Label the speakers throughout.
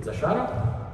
Speaker 1: Todos acharam?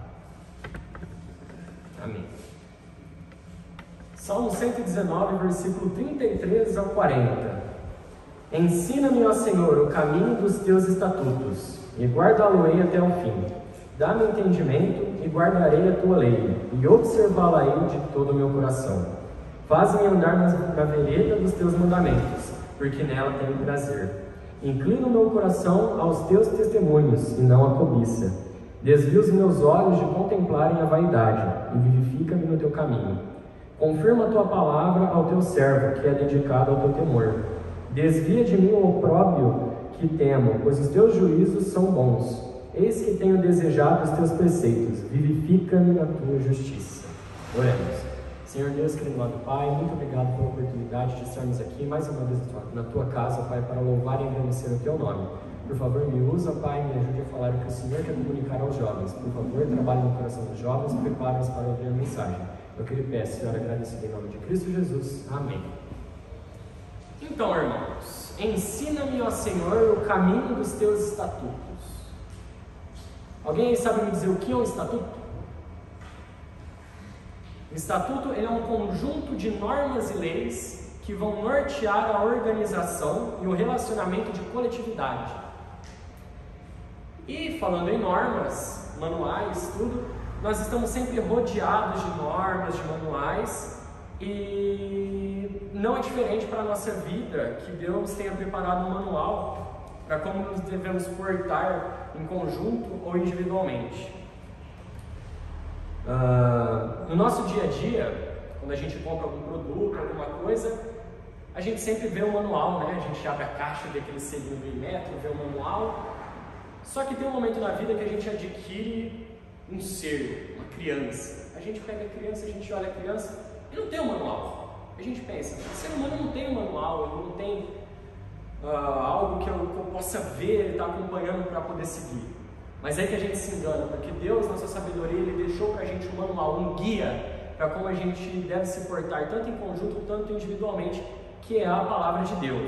Speaker 1: Amém. Salmo 119, versículo 33 ao 40. Ensina-me, ó Senhor, o caminho dos teus estatutos, e guardá-lo-ei até o fim. Dá-me entendimento, e guardarei a tua lei, e observá-la-ei de todo o meu coração. Faz-me andar na vereda dos teus mandamentos, porque nela tenho prazer. Inclina o meu coração aos teus testemunhos, e não à cobiça. Desvia os meus olhos de contemplarem a vaidade, e vivifica-me no teu caminho. Confirma a tua palavra ao teu servo, que é dedicado ao teu temor. Desvia de mim o opróbrio que temo, pois os teus juízos são bons. Eis que tenho desejado os teus preceitos, vivifica-me na tua justiça. Oremos. Senhor Deus, querido amado Pai, muito obrigado pela oportunidade de estarmos aqui mais uma vez na tua casa, Pai, para louvar e engrandecer o teu nome. Por favor, me usa, Pai, me ajude a falar o que o Senhor quer comunicar aos jovens. Por favor, trabalhe no coração dos jovens e prepare-os para ouvir a mensagem. Eu que lhe peço, Senhor, agradecido em nome de Cristo Jesus. Amém. Então, irmãos, ensina-me, ó Senhor, o caminho dos teus estatutos. Alguém aí sabe me dizer o que é um estatuto? O estatuto ele é um conjunto de normas e leis que vão nortear a organização e o relacionamento de coletividade. E falando em normas, manuais, tudo, nós estamos sempre rodeados de normas, de manuais, e não é diferente para a nossa vida que Deus tenha preparado um manual para como nos devemos portar em conjunto ou individualmente. No nosso dia a dia, quando a gente compra algum produto, alguma coisa, a gente sempre vê o manual, né? A gente abre a caixa, vê aquele selinho do Inmetro, vê o manual. Só que tem um momento na vida que a gente adquire um ser, uma criança. A gente pega a criança, a gente olha a criança e não tem um manual. A gente pensa, o ser humano não tem um manual, ele não tem algo que eu possa ver, ele está acompanhando para poder seguir. Mas é que a gente se engana, porque Deus, na sua sabedoria, Ele deixou para a gente um manual, um guia para como a gente deve se portar, tanto em conjunto, tanto individualmente, que é a palavra de Deus.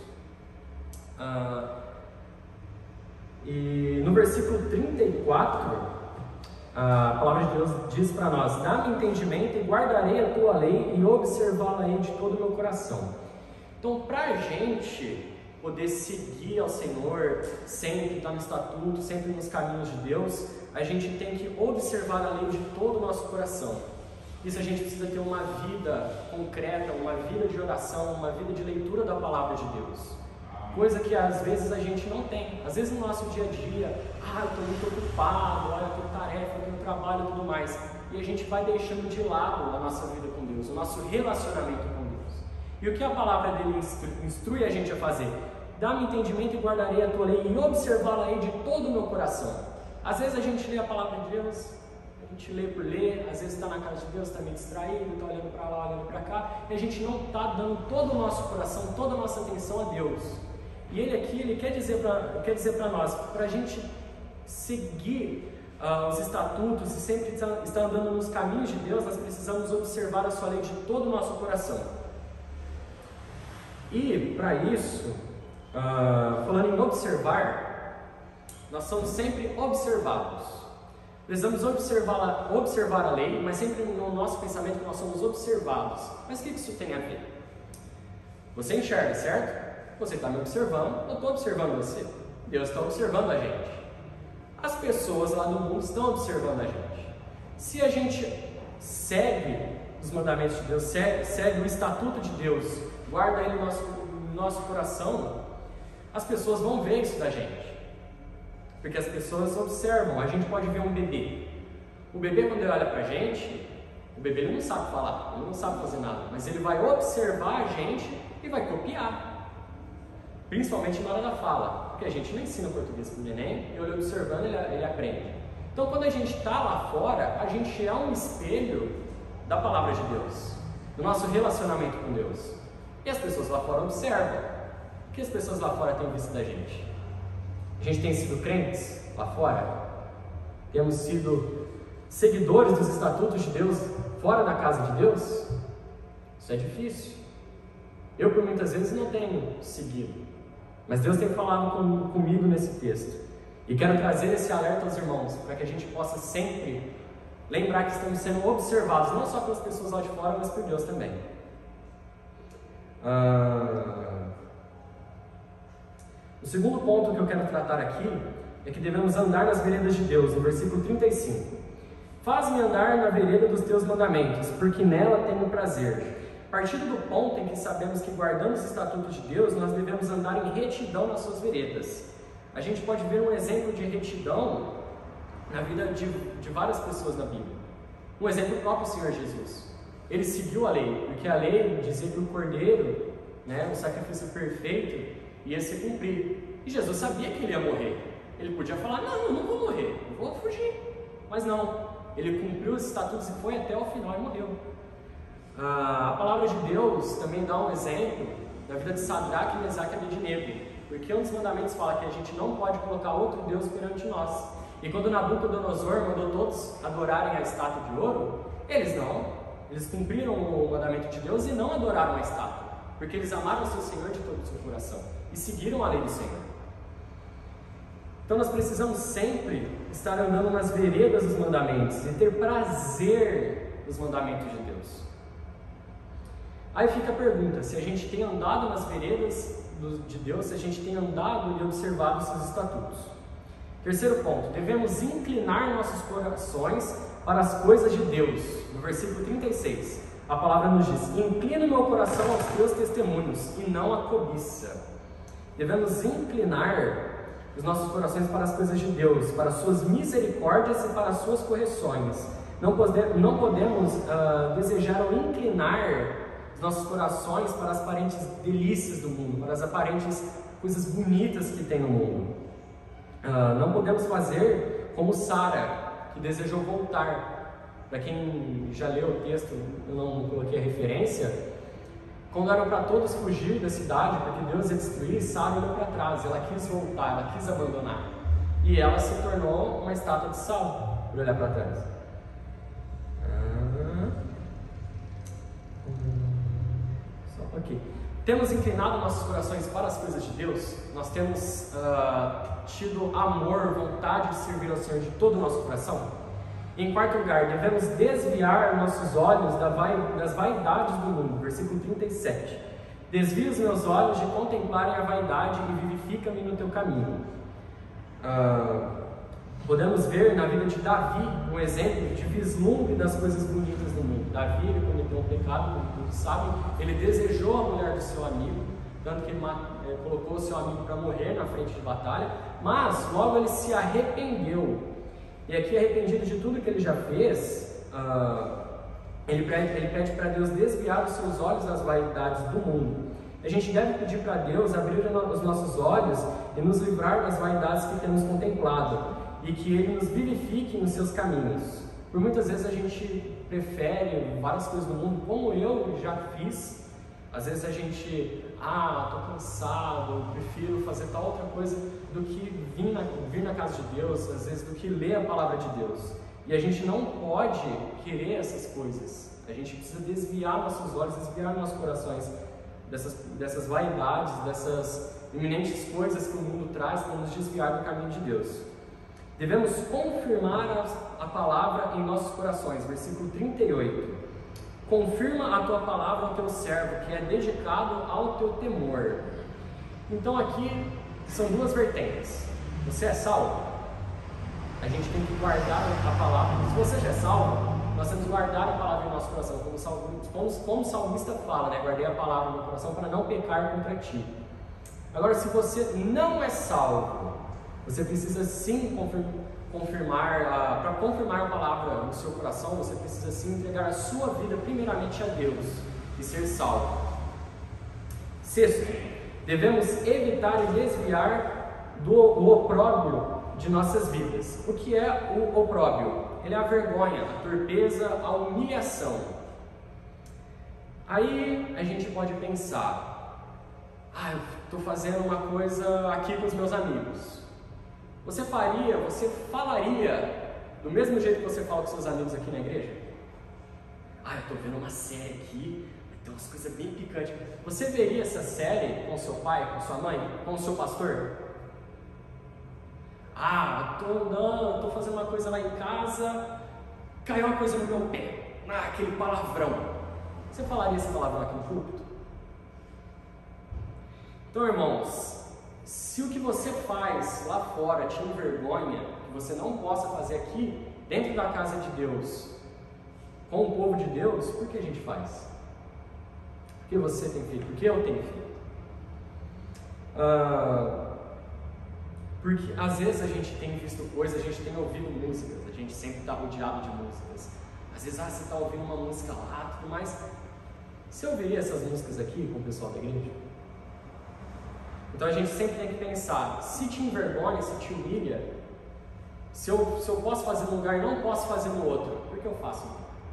Speaker 1: E no versículo 34, a palavra de Deus diz para nós: dá-me entendimento e guardarei a tua lei e observá-la-ei de todo o meu coração. Então, para a gente poder seguir ao Senhor, sempre estar no estatuto, sempre nos caminhos de Deus, a gente tem que observar a lei de todo o nosso coração. Isso a gente precisa ter uma vida concreta, uma vida de oração, uma vida de leitura da palavra de Deus. Coisa que às vezes a gente não tem. Às vezes no nosso dia a dia, eu estou muito ocupado, eu tenho tarefa, eu tenho trabalho e tudo mais. E a gente vai deixando de lado a nossa vida com Deus, o nosso relacionamento com Deus. E o que a palavra dele instrui a gente a fazer? Dá-me entendimento e guardarei a tua lei e observá-la-ei de todo o meu coração. Às vezes a gente lê a palavra de Deus, a gente lê por ler, às vezes está na casa de Deus, está meio distraído, está olhando para lá, olhando para cá, e a gente não está dando todo o nosso coração, toda a nossa atenção a Deus. E Ele aqui, Ele quer dizer para nós, para a gente seguir os estatutos e sempre estar andando nos caminhos de Deus, nós precisamos observar a sua lei de todo o nosso coração. E para isso, falando em observar, nós somos sempre observados. Precisamos observar a lei, mas sempre no nosso pensamento nós somos observados. Mas o que isso tem a ver? Você enxerga, certo? Você está me observando, eu estou observando você. Deus está observando a gente. As pessoas lá no mundo estão observando a gente. Se a gente segue os mandamentos de Deus, segue o estatuto de Deus, guarda ele no nosso coração, as pessoas vão ver isso da gente. Porque as pessoas observam. A gente pode ver um bebê. O bebê, quando ele olha pra gente, o bebê ele não sabe falar, ele não sabe fazer nada, mas ele vai observar a gente e vai copiar. Principalmente na hora da fala, porque a gente não ensina português para o neném, e ele observando, ele aprende. Então, quando a gente está lá fora, a gente é um espelho da palavra de Deus, do nosso relacionamento com Deus. E as pessoas lá fora observam. O que as pessoas lá fora têm visto da gente? A gente tem sido crentes lá fora? Temos sido seguidores dos estatutos de Deus fora da casa de Deus? Isso é difícil. Eu, por muitas vezes, não tenho seguido. Mas Deus tem falado comigo nesse texto. E quero trazer esse alerta aos irmãos, para que a gente possa sempre lembrar que estamos sendo observados, não só pelas pessoas lá de fora, mas por Deus também. O segundo ponto que eu quero tratar aqui é que devemos andar nas veredas de Deus, no versículo 35. Faz-me andar na vereda dos teus mandamentos, porque nela tenho prazer. Partindo do ponto em que sabemos que guardando os estatutos de Deus, nós devemos andar em retidão nas suas veredas. A gente pode ver um exemplo de retidão na vida de várias pessoas na Bíblia. Um exemplo próprio, o Senhor Jesus. Ele seguiu a lei, porque a lei dizia que o cordeiro, o sacrifício perfeito, ia se cumprir. E Jesus sabia que ele ia morrer. Ele podia falar, não, eu não vou morrer, eu vou fugir. Mas não, ele cumpriu os estatutos e foi até o final e morreu. A palavra de Deus também dá um exemplo da vida de Sadraque, Mesaque e Abednego. Porque um dos mandamentos fala que a gente não pode colocar outro Deus perante nós. E quando Nabucodonosor mandou todos adorarem a estátua de ouro, eles cumpriram o mandamento de Deus e não adoraram a estátua, porque eles amaram o seu Senhor de todo o seu coração e seguiram a lei do Senhor. Então nós precisamos sempre estar andando nas veredas dos mandamentos e ter prazer nos mandamentos de Deus. Aí fica a pergunta, se a gente tem andado nas veredas de Deus, se a gente tem andado e observado os seus estatutos. Terceiro ponto, devemos inclinar nossos corações para as coisas de Deus. No versículo 36, a palavra nos diz, inclina o meu coração aos teus testemunhos e não à cobiça. Devemos inclinar os nossos corações para as coisas de Deus, para as suas misericórdias e para as suas correções. Não podemos desejar ou inclinar os nossos corações para as aparentes delícias do mundo, para as aparentes coisas bonitas que tem no mundo. Não podemos fazer como Sara, que desejou voltar. Para quem já leu o texto, eu não coloquei a referência. Quando eram para todos fugir da cidade, porque Deus ia destruir, Sara olhou para trás, ela quis voltar, ela quis abandonar. E ela se tornou uma estátua de sal, por olhar para trás. Só aqui. Temos inclinado nossos corações para as coisas de Deus, nós temos tido amor, vontade de servir ao Senhor de todo o nosso coração. Em quarto lugar, devemos desviar nossos olhos das vaidades do mundo. Versículo 37. Desvia os meus olhos de contemplarem a vaidade e vivifica-me no teu caminho. Podemos ver na vida de Davi um exemplo de vislumbre das coisas bonitas do mundo. Davi, ele cometeu um pecado, como todos sabem, ele desejou a mulher do seu amigo, tanto que ele colocou o seu amigo para morrer na frente de batalha, mas logo ele se arrependeu. E aqui, arrependido de tudo que ele já fez, ele pede para Deus desviar os seus olhos das vaidades do mundo. A gente deve pedir para Deus abrir os nossos olhos e nos livrar das vaidades que temos contemplado, e que Ele nos vivifique nos seus caminhos. Por muitas vezes a gente prefere várias coisas do mundo, como eu já fiz. Às vezes a gente, estou cansado, prefiro fazer tal outra coisa do que vir na casa de Deus, às vezes do que ler a palavra de Deus. E a gente não pode querer essas coisas. A gente precisa desviar nossos olhos, desviar nossos corações dessas vaidades, dessas iminentes coisas que o mundo traz para nos desviar do caminho de Deus. Devemos confirmar a palavra em nossos corações. Versículo 38. Confirma a tua palavra ao teu servo, que é dedicado ao teu temor. Então aqui são duas vertentes. Você é salvo? A gente tem que guardar a palavra. Se você já é salvo, nós temos que guardar a palavra em nosso coração. Como o salmista fala, Guardei a palavra no meu coração para não pecar contra ti. Agora, se você não é salvo, você precisa sim confirmar, para confirmar a palavra no seu coração, você precisa sim entregar a sua vida primeiramente a Deus e ser salvo. Sexto, devemos evitar e desviar do opróbrio de nossas vidas. O que é o opróbrio? Ele é a vergonha, a torpeza, a humilhação. Aí a gente pode pensar, eu estou fazendo uma coisa aqui com os meus amigos. Você falaria do mesmo jeito que você fala com seus amigos aqui na igreja? Eu estou vendo uma série aqui, tem umas coisas bem picantes. Você veria essa série com seu pai, com sua mãe, com o seu pastor? Estou fazendo uma coisa lá em casa, caiu uma coisa no meu pé, aquele palavrão. Você falaria esse palavrão aqui no púlpito? Então, irmãos, se o que você faz lá fora te envergonha, que você não possa fazer aqui, dentro da casa de Deus, com o povo de Deus, por que a gente faz? Por que você tem feito? Por que eu tenho feito? Porque às vezes a gente tem visto coisas, a gente tem ouvido músicas, a gente sempre está rodeado de músicas. Às vezes você está ouvindo uma música lá, tudo mais. Você ouviria essas músicas aqui com o pessoal da igreja? Então a gente sempre tem que pensar, se te envergonha, se te humilha, se eu posso fazer num lugar e não posso fazer no outro, por que eu faço?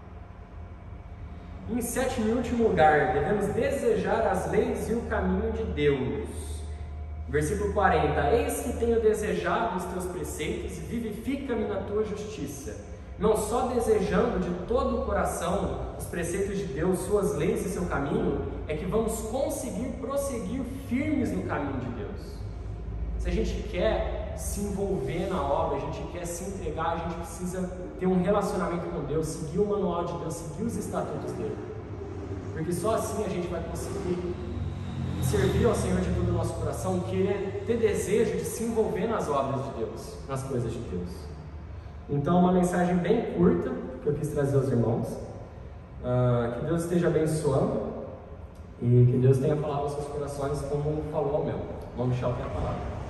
Speaker 1: Em sétimo e último lugar, devemos desejar as leis e o caminho de Deus. Versículo 40, eis que tenho desejado os teus preceitos e vivifica-me na tua justiça. Não só desejando de todo o coração os preceitos de Deus, suas leis e seu caminho, é que vamos conseguir prosseguir firmes no caminho de Deus. Se a gente quer se envolver na obra, a gente quer se entregar, a gente precisa ter um relacionamento com Deus, seguir o manual de Deus, seguir os estatutos dele. Porque só assim a gente vai conseguir servir ao Senhor de todo o nosso coração, querer ter desejo de se envolver nas obras de Deus, nas coisas de Deus. Então, uma mensagem bem curta que eu quis trazer aos irmãos. Que Deus esteja abençoando e que Deus tenha falado aos seus corações como falou ao meu. Vamos deixar o que é a palavra.